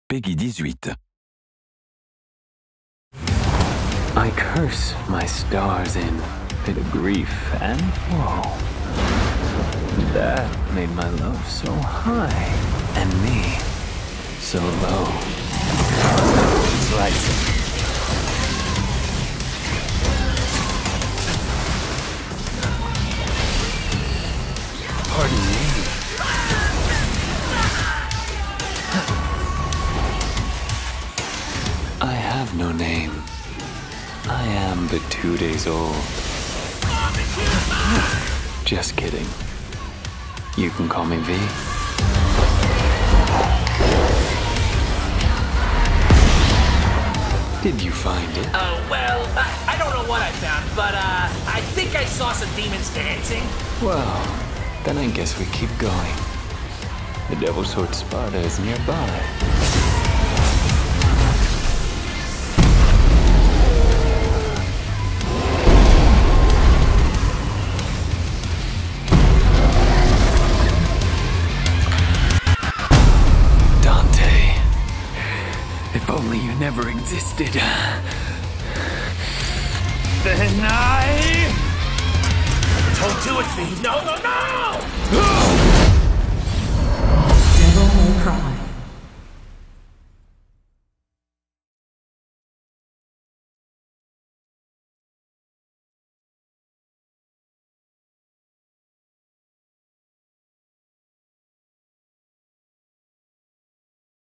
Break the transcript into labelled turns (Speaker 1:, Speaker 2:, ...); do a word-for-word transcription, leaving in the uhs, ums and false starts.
Speaker 1: Peggy dix-huit.
Speaker 2: I curse my stars in bit of grief and woe. That made my love so high and me so low. Slicing. Pardon me. I have no name. I am but two days old. Just kidding. You can call me V. Did you find it?
Speaker 3: Oh, well, I, I don't know what I found, but, uh, I think I saw some demons dancing.
Speaker 2: Well, then I guess we keep going. The Devil Sword Sparta is nearby. If only you never existed.
Speaker 3: Then I... Don't do it, V. No, no, no!